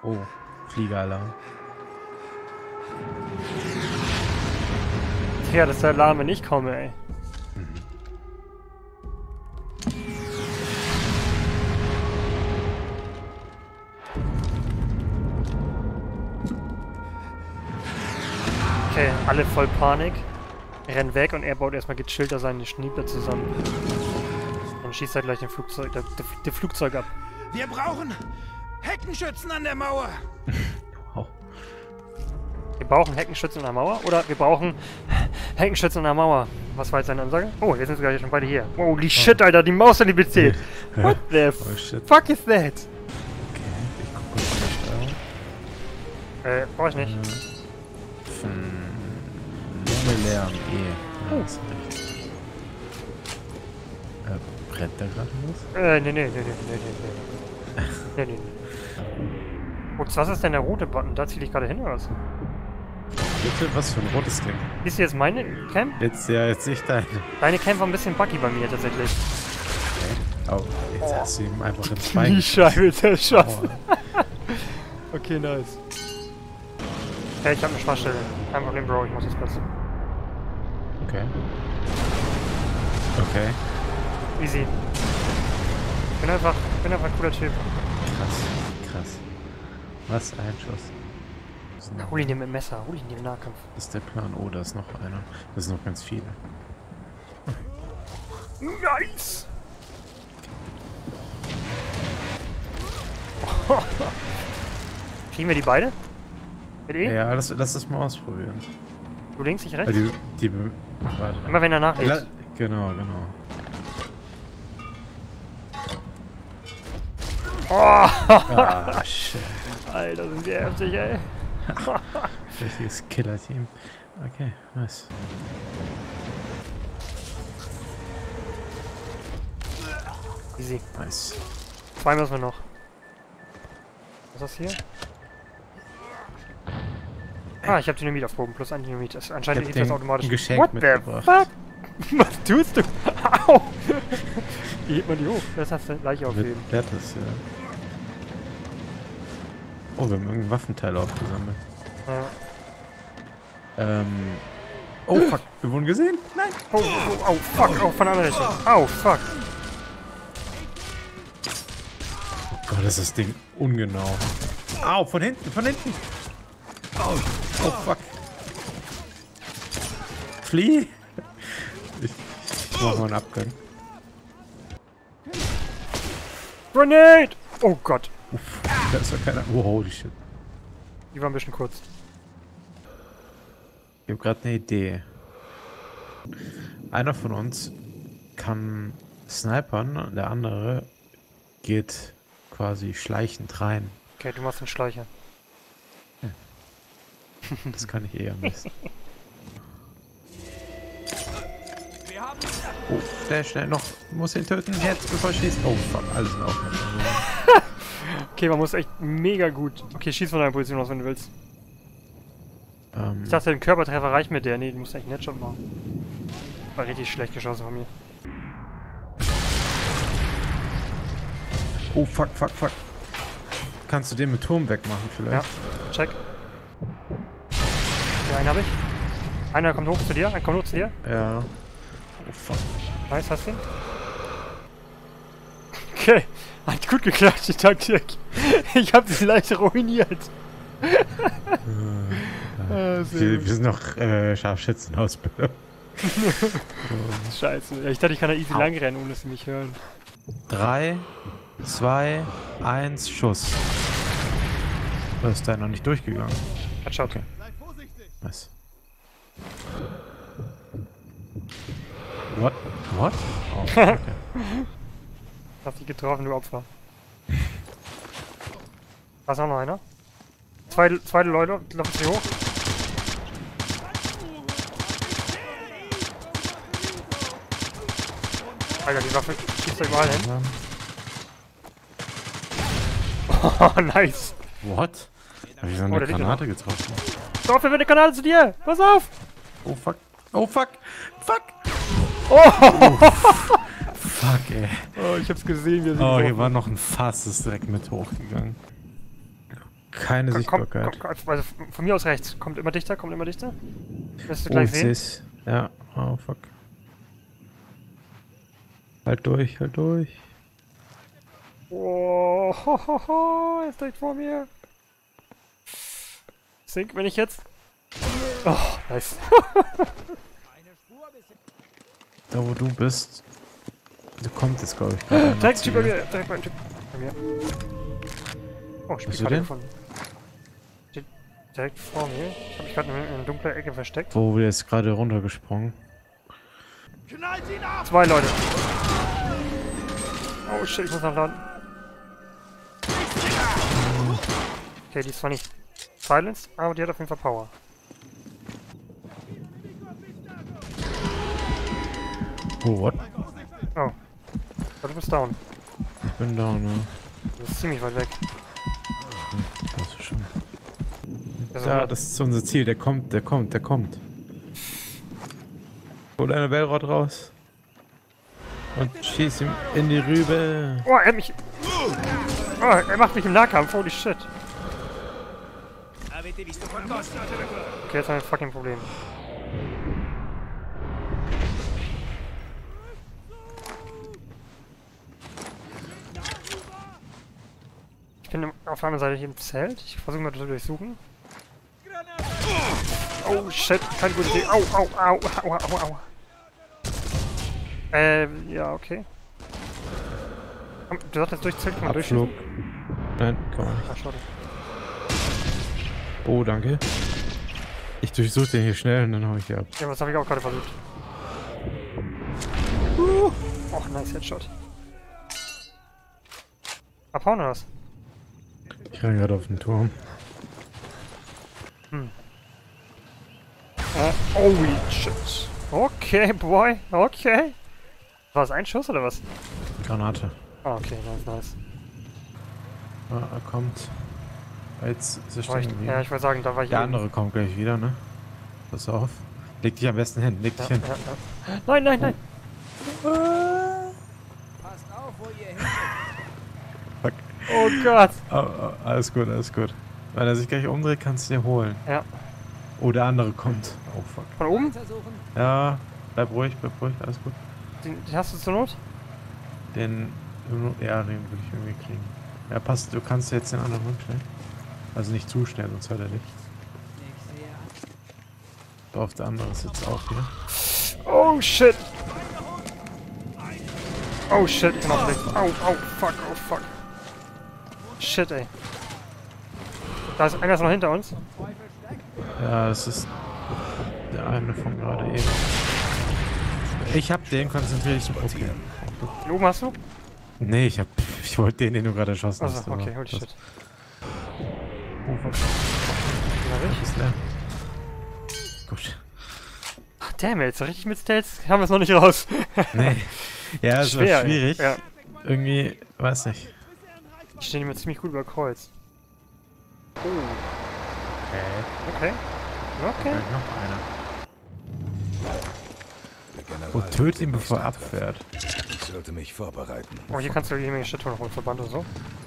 Oh, Fliegeralarm. Ja, das ist der Alarm, wenn ich komme, ey. Okay, alle voll Panik. Rennen weg und er baut erstmal gechillt da seine Schnieper zusammen. Und schießt halt gleich den Flugzeug ab. Wir brauchen Heckenschützen an der Mauer. Oh. Wir brauchen Heckenschützen an der Mauer oder wir brauchen Heckenschützen an der Mauer. Was war jetzt seine Ansage? Oh, jetzt sind sie gleich schon beide hier. Holy shit, Alter, die Maus hat die bezählt. What the fuck is that? Okay, ich gucke kurz auf die Steuerung. Brauch ich nicht. Lunge Lärm, Ja, ist richtig. Brennt der gerade los? Nee. Nee. Ups, was ist denn der rote Button? Da zieh ich gerade hin oder was? Bitte, was für ein rotes Ding? Siehst du jetzt meine Cam? Jetzt sehe ich deine. Deine Cam war ein bisschen buggy bei mir tatsächlich. Okay. Oh, jetzt hast du ihm einfach ins Bein. Die Scheibe zerschossen. Okay, nice. Ja, ich hab eine Schwachstelle. Kein Problem, Bro, ich muss jetzt kurz. Okay. Okay. Easy. Ich bin einfach ein cooler Typ. Krass. Was ein Schuss. Hol ihn dir mit dem Messer, hol ihn dir im Nahkampf. Das ist der Plan. Oh, da ist noch einer. Das sind noch ganz viele. Nice! Kriegen wir die beide? Mit E? Ja, lass das mal ausprobieren. Du links, ich rechts? Warte. Immer wenn er nachlädt. Genau. Oh! Ah, shit. Alter, sind wir heftig, ey. Richtiges Killer-Team. Okay, nice. Easy. Nice. 2 müssen wir noch. Was ist das hier? Ah, ich hab Dynamit aufgehoben, plus ein Dynamit. Anscheinend geht das automatisch. Ein Geschenk What mitgebracht. the fuck? Was tust du? Au! Wie hebt man die hoch? Das hast du gleich aufheben. Wird das, ja. Oh, wir haben irgendeinen Waffenteil aufgesammelt. Ja. Oh fuck, wir wurden gesehen? Nein! Oh, fuck, oh, von der anderen Richtung. Au, fuck. Oh Gott, ist das Ding ungenau. Au, von hinten! Oh fuck. Flieh! Ich mach mal einen Abgang. Grenade! Oh Gott. Uff, da ist doch keiner. Oh, holy shit. Die war ein bisschen kurz. Ich habe gerade eine Idee. Einer von uns kann snipern und der andere geht quasi schleichend rein. Okay, du machst den Schleicher. Das kann ich eher am besten. Oh, schnell noch. Muss ihn töten jetzt, bevor er schießt. Oh fuck, alles in Ordnung. Okay, man muss echt mega gut. Okay, schieß von deiner Position aus, wenn du willst. Ich dachte, ein Körpertreffer reicht mit der. Nee, du musst echt einen Headshot machen. War richtig schlecht geschossen von mir. Oh fuck. Kannst du den mit Turm wegmachen vielleicht? Ja, check. Ja, einen hab ich. Einer kommt hoch zu dir, einer kommt hoch zu dir. Ja. Oh fuck. Nice, hast du ihn? Okay, hat gut geklappt, die Taktik. Ich hab sie leicht ruiniert. Wir sind noch Scharfschützenausbildung. Scheiße. Ja, ich dachte, ich kann da easy lang rennen, ohne dass sie mich hören. 3, 2, 1, Schuss. Da ist der noch nicht durchgegangen. Headshot. Okay. Nice. What? Oh, okay. Hast dich getroffen, du Opfer. Da ist auch noch einer. Zweite Leute, laufen sie hoch. Alter, die Waffe schießt da überall hin. Oh, nice. What? Hab ich so eine Granate getroffen? Doch, wir werden eine Granate zu dir. Pass auf. Oh fuck. Oh fuck. Fuck. Oh. Fuck, ey. Oh, ich hab's gesehen, wie er sie Oh, getroffen hier war noch ein Fass, ist direkt mit hochgegangen. keine Sichtbarkeit. Also von mir aus rechts. Kommt immer dichter, kommt immer dichter. Wirst du Oh, gleich ich sehen. seh's. Ja, oh fuck. Halt durch, halt durch. Oh, ho, ho, ho, er ist direkt vor mir. Sink, wenn ich jetzt. Oh, nice. Da wo du bist. Du kommst jetzt, glaube ich. gerade Direkt zu Typ bei dir. mir, direkt ein Typ bei mir. Oh, ich Bist bin du gerade denn? gefunden. Steht direkt vor mir. Ich habe mich gerade in einer dunklen Ecke versteckt. Wo wir jetzt gerade runtergesprungen. Knallt ihn ab! 2 Leute. Oh shit, ich muss nachladen. Okay, die ist zwar nicht silenced, aber die hat auf jeden Fall Power. Oh, what? Oh. Du bist down. Ich bin down, ne? Du bist ziemlich weit weg. Das ist schon. Also, Ja, das ist unser Ziel. Der kommt, der kommt, der kommt. Hol deine Bellrod raus. Und schieß ihm in die Rübe. oh, er hat mich. Oh, er macht mich im Nahkampf. Holy shit. Okay, jetzt haben wir ein fucking Problem. Ich bin auf der anderen Seite hier im Zelt. Ich versuche mal zu durchsuchen. Oh shit, keine gute Idee. Au, au, au, au, au, au. Ja, okay. Du sagst jetzt durch Zelt, kann man Abflug. durchschießen? Nein, kann man nicht. Ach, schade. Oh, danke. Ich durchsuche den hier schnell und dann hau ich hier ab. Ja, das habe ich auch gerade versucht. Och, nice Headshot. Abhauen oder was? Ich renn gerade auf den Turm. Holy shit. Okay, boy. Okay. War es ein Schuss oder was? Granate. Ah, okay, nice. Ah, er kommt. Jetzt ist er War ich, stehen ja, geblieben. ich wollte sagen, da war ich Der eben. andere kommt gleich wieder, ne? Pass auf. Leg dich am besten hin, leg dich hin. Ja. Nein, nein, nein. Passt auf, wo ihr hin. Fuck. Oh Gott. Alles gut, alles gut. Wenn er sich gleich umdreht, kannst du ihn dir holen. Ja. Oh, der andere kommt. Oh, fuck. Von oben? Versuchen. Ja, bleib ruhig, alles gut. Den hast du zur Not? Den, ja, den würde ich irgendwie kriegen. Ja, passt, du kannst jetzt den anderen rumstellen. Also nicht zu schnell, sonst hört er dich. Ich sehe. So, auf der andere sitzt auch hier. Oh shit. Oh shit, ich bin auf rechts. Au, au, fuck, oh fuck. Shit, ey. Da ist einer noch hinter uns. Ja, das ist der eine von gerade eben. Ich hab den, konzentriere dich sofort. Okay. Den oben hast du? Nee, ich wollte den du gerade erschossen hast. Achso, aber okay, holy das- shit. Oh, fuck. Na, richtig. Ist leer. Gut. Ach, damn, jetzt so richtig mit Stealth haben wir es noch nicht raus. Nee. Ja, es war Schwer, schwierig. Ja. Irgendwie, weiß nicht. Ich stehe mir ziemlich gut über Kreuz. Oh, Okay. okay. Okay. Noch einer. Der General Oh, töt ihn, wird bevor er demnächst abfährt. angreifen. Ich sollte mich vorbereiten. Oh, hier kannst du jede Menge Shit holen vom Verband oder so.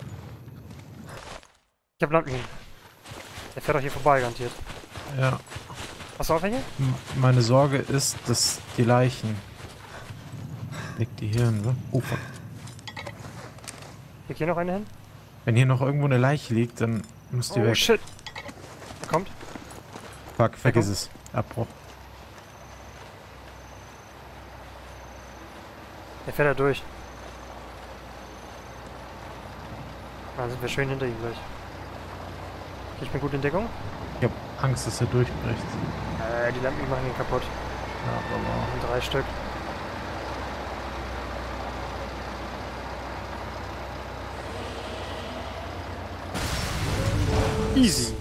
Ich hab Landminen. Der fährt doch hier vorbei, garantiert. Ja. Hast du auch welche? Meine Sorge ist, dass die Leichen. Leg die hier hin, so. Oh, fuck. Leg hier noch eine hin. Wenn hier noch irgendwo eine Leiche liegt, dann muss die Oh weg. shit. Er kommt. Fuck, vergiss es. Abbruch. Der fährt da durch. Da sind wir schön hinter ihm gleich. Ich bin gut in Deckung. Ich hab Angst, dass er durchbricht. Die Lampen machen ihn kaputt. Ja, aber. Und 3 Stück. Easy.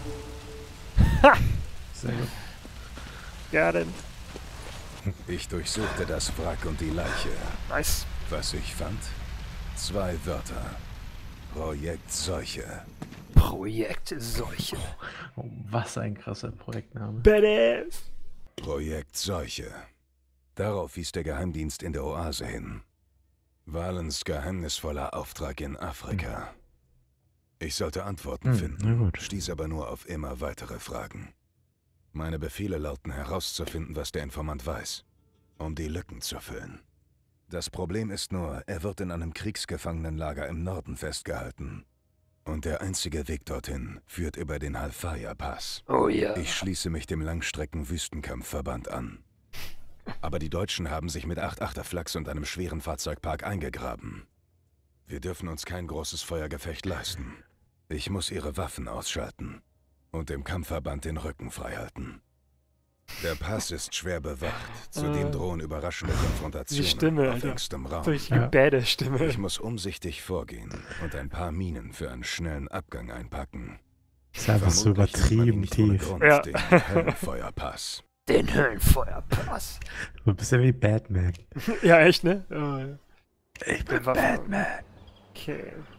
Sehr gut. Ja, denn. Ich durchsuchte das Wrack und die Leiche. Nice. Was ich fand? 2 Wörter. Projekt Seuche. Projekt Seuche. Oh, was ein krasser Projektname. Badass. Projekt Seuche. Darauf wies der Geheimdienst in der Oase hin. Valens geheimnisvoller Auftrag in Afrika. Ich sollte Antworten na finden, gut. stieß aber nur auf immer weitere Fragen. Meine Befehle lauten herauszufinden, was der Informant weiß, um die Lücken zu füllen. Das Problem ist nur, er wird in einem Kriegsgefangenenlager im Norden festgehalten. Und der einzige Weg dorthin führt über den Halfaya-Pass. Oh ja. Ich schließe mich dem Langstrecken-Wüstenkampfverband an. Aber die Deutschen haben sich mit 8-8er Flaks und einem schweren Fahrzeugpark eingegraben. Wir dürfen uns kein großes Feuergefecht leisten. Ich muss ihre Waffen ausschalten und dem Kampfverband den Rücken freihalten. Der Pass ist schwer bewacht, zudem drohen überraschende Konfrontationen Die Stimme, auf Alter. engstem Raum. So richtige Bäde-Stimme. Ich muss umsichtig vorgehen und ein paar Minen für einen schnellen Abgang einpacken. Ist einfach so Vermutlich nennt man ihn übertrieben nicht ohne tief. Grund Ja. den Höllenfeuerpass. Den Höhlenfeuerpass. Du bist ja wie Batman. Ja, echt, ne? Oh, ja. Ich bin Waffe. Batman. Okay.